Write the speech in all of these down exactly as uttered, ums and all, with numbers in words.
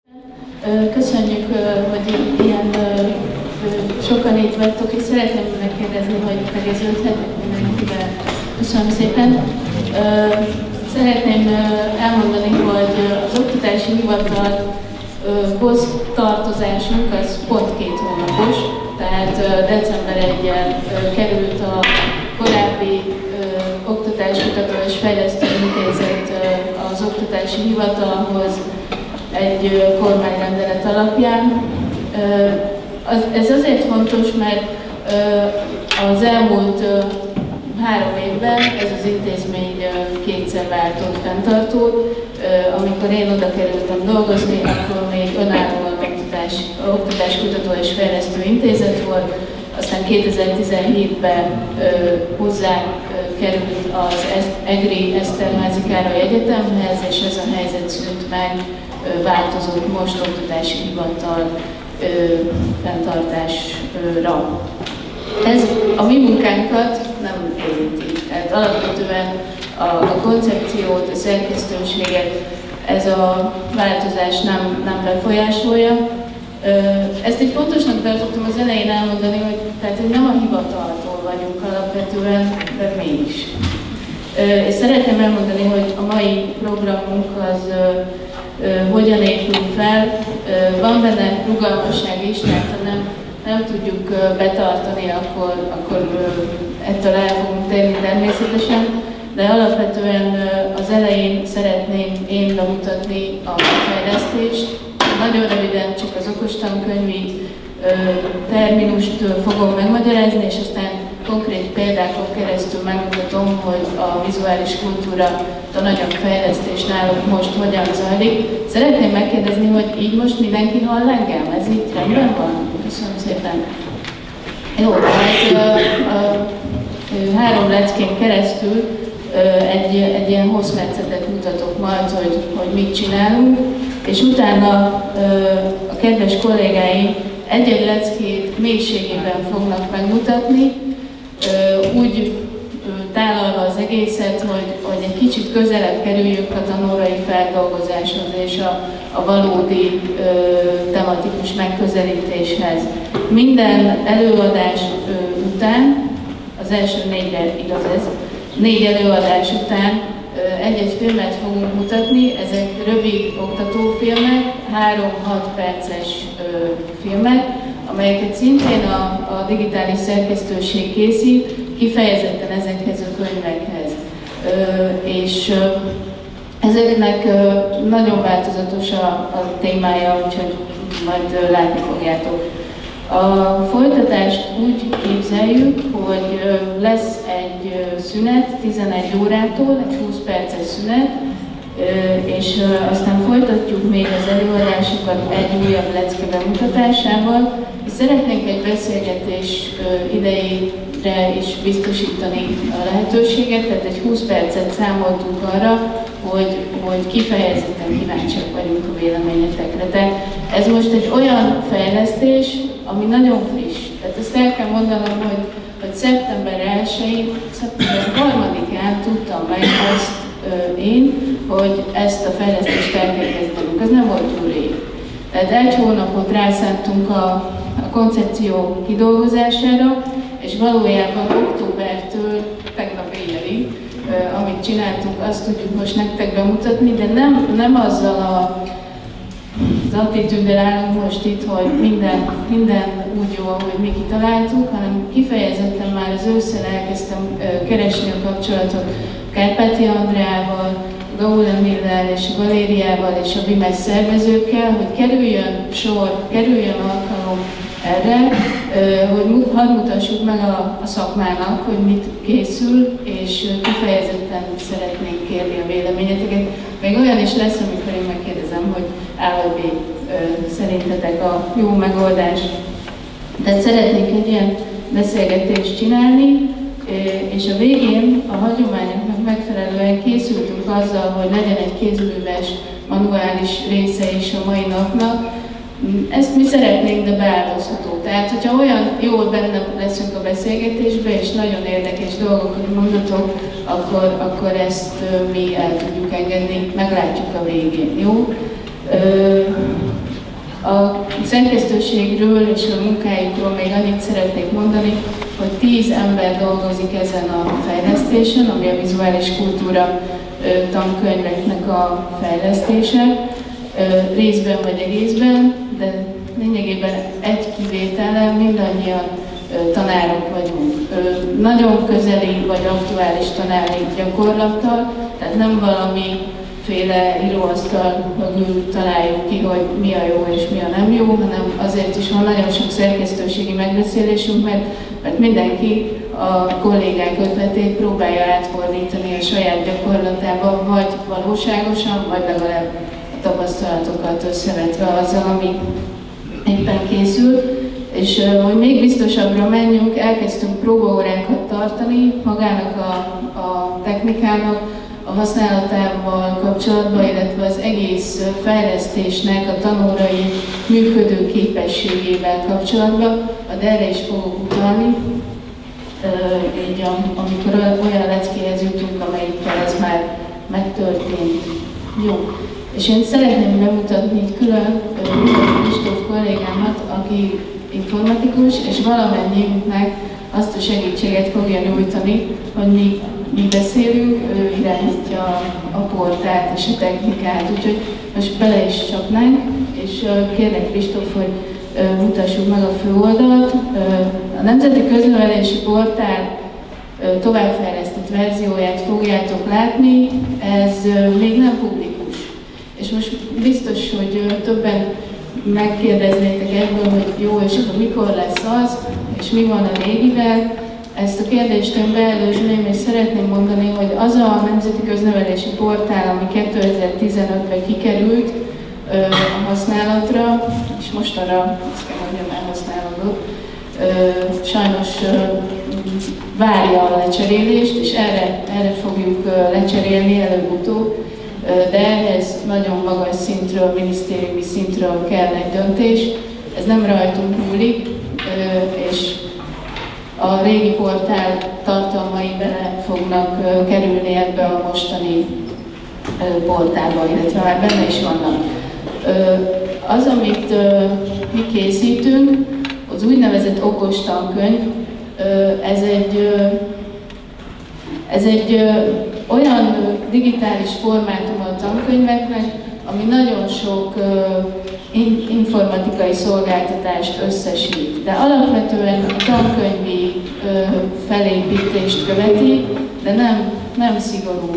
Köszönjük, hogy ilyen sokan itt vagytok, és szeretném megkérdezni, hogy tegeződhetek mindenkivel. Köszönöm szépen. Szeretném elmondani, hogy az Oktatási Hivatalhoz tartozásunk az pont két hónapos, tehát december elsején került a korábbi Oktatáskutató és Fejlesztő Intézet az Oktatási Hivatalhoz egy kormányrendelet alapján. Ez azért fontos, mert az elmúlt három évben ez az intézmény kétszer váltott fenntartót. Amikor én oda kerültem dolgozni, akkor még önállóan oktatás, Oktatáskutató és Fejlesztő Intézet volt, aztán kétezer-tizenhétben hozzá került az EGRI Eszterházy Károly Egyetemhez, és ez a helyzet szűnt meg, változott most Oktatási Hivatal fenntartásra. Ez a mi munkánkat nem érinti. Tehát alapvetően a, a koncepciót, a szerkesztőséget ez a változás nem, nem befolyásolja. Ezt egy fontosnak tartottam az elején elmondani, hogy, tehát, hogy nem a hivataltól vagyunk alapvetően, de mégis. És szeretném elmondani, hogy a mai programunk az hogyan épül fel. Van benne rugalmasság is, tehát ha nem, nem tudjuk betartani, akkor, akkor ettől el fogunk térni természetesen, de alapvetően az elején szeretném én bemutatni a fejlesztést. Nagyon röviden csak az okostankönyvi terminust fogom megmagyarázni, és aztán konkrét példákon keresztül megmutatom, hogy a vizuális kultúra tananyagfejlesztés náluk most hogyan zajlik. Szeretném megkérdezni, hogy így most mindenki hall engem? Ez így rendben van? Köszönöm szépen. Jó, tehát a, a, a három leckén keresztül egy, egy ilyen hosszmetszetet mutatok majd, hogy, hogy mit csinálunk, és utána a kedves kollégáim egy-egy leckét mélységében fognak megmutatni, úgy tálalva az egészet, hogy, hogy egy kicsit közelebb kerüljünk a tanórai feldolgozáshoz és a, a valódi ö, tematikus megközelítéshez. Minden előadás ö, után, az első négyre igaz ez, négy előadás után egy-egy filmet fogunk mutatni, ezek rövid oktatófilmek, három-hat perces ö, filmek, amelyeket szintén a, a digitális szerkesztőség készít, kifejezetten ezekhez a könyvekhez. Ö, és ö, ezeknek ö, nagyon változatos a, a témája, úgyhogy majd ö, látni fogjátok. A folytatást úgy képzeljük, hogy ö, lesz egy ö, szünet tizenegy órától, egy húsz perces szünet, és aztán folytatjuk még az előadásokat egy újabb lecke bemutatásával, és szeretnénk egy beszélgetés idejére is biztosítani a lehetőséget, tehát egy húsz percet számoltunk arra, hogy, hogy kifejezetten kíváncsiak vagyunk a véleményetekre. Tehát ez most egy olyan fejlesztés, ami nagyon friss. Tehát ezt el kell mondanom, hogy, hogy szeptember elsején, szeptember harmadikán tudtam meg azt én, hogy ezt a fejlesztést el kell kezdenünk. Az nem volt túl rég. Tehát egy hónapot rászántunk a, a koncepció kidolgozására, és valójában októbertől tegnap éjjelig, amit csináltunk, azt tudjuk most nektek bemutatni, de nem, nem azzal a, az attitűddel állunk most itt, hogy minden, minden úgy jó, ahogy mi kitaláltuk, hanem kifejezetten már az ősszel elkezdtem keresni a kapcsolatot Kárpáti Andreával, Gaulen Millel és Galériával és a BIMES szervezőkkel, hogy kerüljön sor, kerüljön alkalom erre, hogy hadd mutassuk meg a, a szakmának, hogy mit készül, és kifejezetten szeretnénk kérni a véleményeteket. Még olyan is lesz, amikor én megkérdezem, hogy A vagy B szerintetek a jó megoldás. Tehát szeretnénk egy ilyen beszélgetést csinálni, és a végén a hagyományoknak megfelelően készültünk azzal, hogy legyen egy kézműves, manuális része is a mai napnak. Ezt mi szeretnénk, de beáldozható. Tehát, hogyha olyan jól benne leszünk a beszélgetésbe, és nagyon érdekes dolgokat mondatok, akkor, akkor ezt mi el tudjuk engedni, meglátjuk a végén, jó? A szerkesztőségről és a munkájukról még annyit szeretnék mondani, hogy tíz ember dolgozik ezen a fejlesztésen, ami a vizuális kultúra tankönyveknek a fejlesztése, részben vagy egészben, de lényegében egy kivétellel mindannyian tanárok vagyunk. Nagyon közeli vagy aktuális tanári gyakorlattal, tehát nem valamiféle íróasztal mögül találjuk ki, hogy mi a jó és mi a nem jó, hanem azért is van nagyon sok szerkesztőségi megbeszélésünk, mert, mert mindenki a kollégák ötletét próbálja átfordítani a saját gyakorlatába, vagy valóságosan, vagy legalább a tapasztalatokat összevetve azzal, ami éppen készül. És hogy még biztosabbra menjünk, elkezdtünk próbaórákat tartani magának a, a technikának, a használatával kapcsolatban, illetve az egész fejlesztésnek a tanórai működő képességével kapcsolatban, de erre is fogok utalni, így amikor olyan leckéhez jutunk, amelyikkel ez már megtörtént. Jó. És én szeretném bemutatni így külön Kristóf kollégámat, aki informatikus, és valamennyiünknek azt a segítséget fogja nyújtani, hogy mi, mi beszélünk, ő irányítja a portált és a technikát, úgyhogy most bele is csapnánk, és kérlek Kristóf, hogy mutassuk meg a főoldalt. A Nemzeti Köznevelési Portál továbbfejlesztett verzióját fogjátok látni, ez még nem publikus. És most biztos, hogy többen megkérdeznétek ebből, hogy jó, és akkor mikor lesz az, és mi van a régivel. Ezt a kérdést én beelőzném, és szeretném mondani, hogy az a Nemzeti Köznevelési Portál, ami kétezer-tizenötben kikerült a használatra, és mostanra, azt kell mondjam, elhasználódott, sajnos várja a lecserélést, és erre, erre fogjuk lecserélni előbb-utóbb, de ehhez nagyon magas szintről, minisztériumi szintről kell egy döntés. Ez nem rajtunk múlik, és a régi portál tartalmai bele fognak kerülni ebbe a mostani portálba, illetve már benne is vannak. Az, amit mi készítünk, az úgynevezett okos tankönyv, ez egy, ez egy olyan digitális formátum a tankönyveknek, ami nagyon sok informatikai szolgáltatást összesít. De alapvetően a tankönyvi felépítést követi, de nem, nem szigorú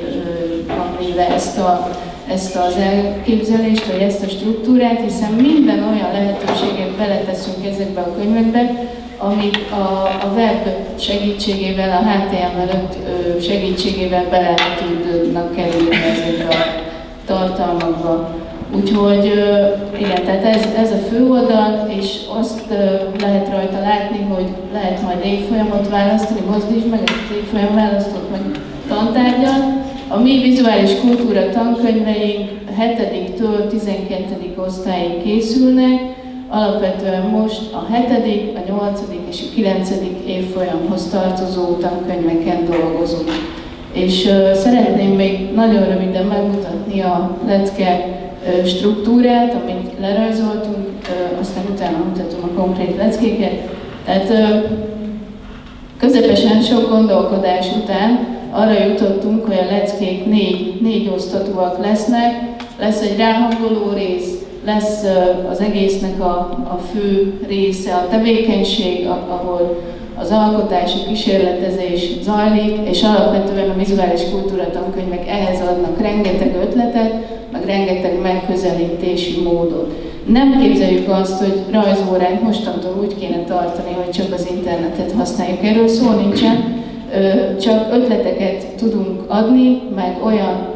véve ezt, a, ezt az elképzelést, vagy ezt a struktúrát, hiszen minden olyan lehetőséget beleteszünk ezekbe a könyvekbe, amit a, a web segítségével, a há té em el öt segítségével bele tudnak kerülni ezekbe a tartalmakba. Úgyhogy igen, tehát ez, ez a fő oldal, és azt lehet rajta látni, hogy lehet majd évfolyamot választani, mozdítsd meg, az évfolyam választott meg tantárgyat. A mi vizuális kultúra tankönyveink hetediktől tizenkettedik osztályig készülnek, alapvetően most a hetedik, a nyolcadik és a kilencedik évfolyamhoz tartozó tankönyveken dolgozunk. És uh, szeretném még nagyon röviden megmutatni a lecke uh, struktúrát, amit lerajzoltunk, uh, aztán utána mutatom a konkrét leckéket. Tehát uh, közepesen sok gondolkodás után arra jutottunk, hogy a leckék négy, négy osztatúak lesznek, lesz egy ráhangoló rész, lesz az egésznek a, a fő része a tevékenység, ahol az alkotás, a kísérletezés zajlik, és alapvetően a vizuális kultúra tankönyvek ehhez adnak rengeteg ötletet, meg rengeteg megközelítési módot. Nem képzeljük azt, hogy rajzórát mostantól úgy kéne tartani, hogy csak az internetet használjuk. Erről szó nincsen, csak ötleteket tudunk adni, meg olyan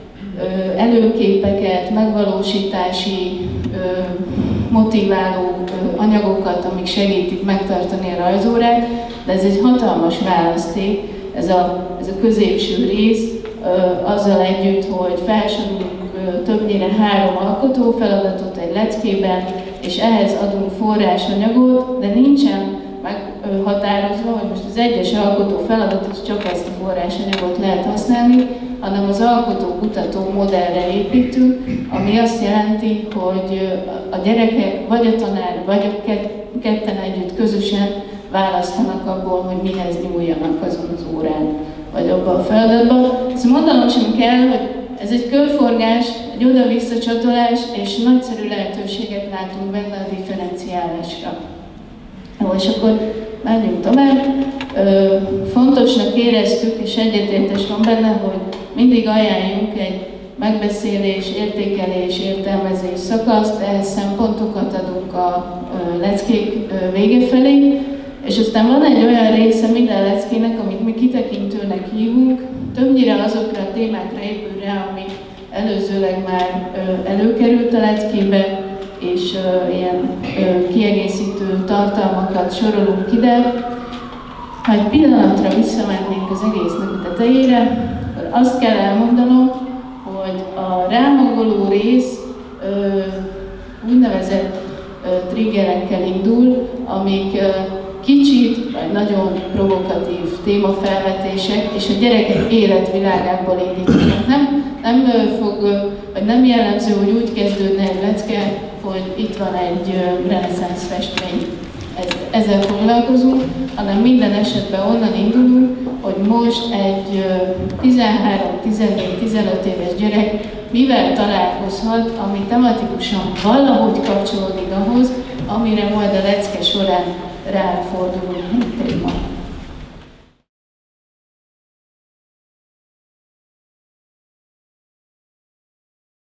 előképeket, megvalósítási, motiváló anyagokat, amik segítik megtartani a rajzórát, de ez egy hatalmas választék, ez a, ez a középső rész, azzal együtt, hogy felsorolunk többnyire három alkotó feladatot egy leckében, és ehhez adunk forrásanyagot, de nincsen meghatározva, hogy most az egyes alkotó feladatot csak ezt a forrásanyagot lehet használni, hanem az alkotó-kutató modellre építünk, ami azt jelenti, hogy a gyerekek vagy a tanár, vagy a ketten együtt közösen választanak abból, hogy mihez nyúljanak azon az órán, vagy abban a feladatban. Ezt mondanom sem kell, hogy ez egy körforgás, egy oda-vissza csatolás, és nagyszerű lehetőséget látunk benne a differenciálásra. Jó, és akkor menjünk tovább. Ö, fontosnak éreztük, és egyetértés van benne, hogy mindig ajánljunk egy megbeszélés, értékelés, értelmezés szakaszt, ehhez szempontokat adunk a ö, leckék ö, vége felé, és aztán van egy olyan része minden leckének, amit mi kitekintőnek hívunk, többnyire azokra a témákra épül rá, ami előzőleg már ö, előkerült a leckébe, és uh, ilyen uh, kiegészítő tartalmakat sorolunk ide. Ha egy pillanatra visszamennénk az egésznek a tetejére, akkor azt kell elmondanom, hogy a ráhangoló rész uh, úgynevezett uh, triggerekkel indul, amik uh, kicsit vagy nagyon provokatív témafelvetések, és a gyerekek életvilágából indítanak. Nem, nem fog, vagy nem jellemző, hogy úgy kezdődne egy lecke, hogy itt van egy reneszánsz festmény, ezzel foglalkozunk, hanem minden esetben onnan indulunk, hogy most egy tizenhárom, tizennégy, tizenöt éves gyerek mivel találkozhat, ami tematikusan valahogy kapcsolódik ahhoz, amire majd a lecke során ráfordulunk, mint téma.